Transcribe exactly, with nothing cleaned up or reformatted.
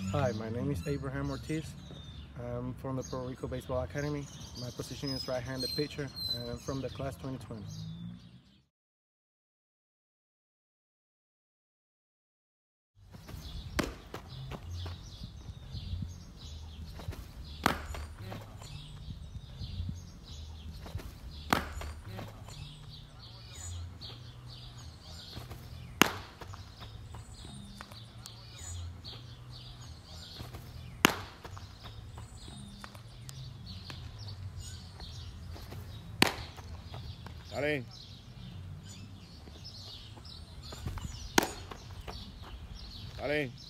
Hi, my name is Abraham Ortiz. I'm from the Puerto Rico Baseball Academy. My position is right-handed pitcher, and I'm from the class twenty twenty. Dale. Dale.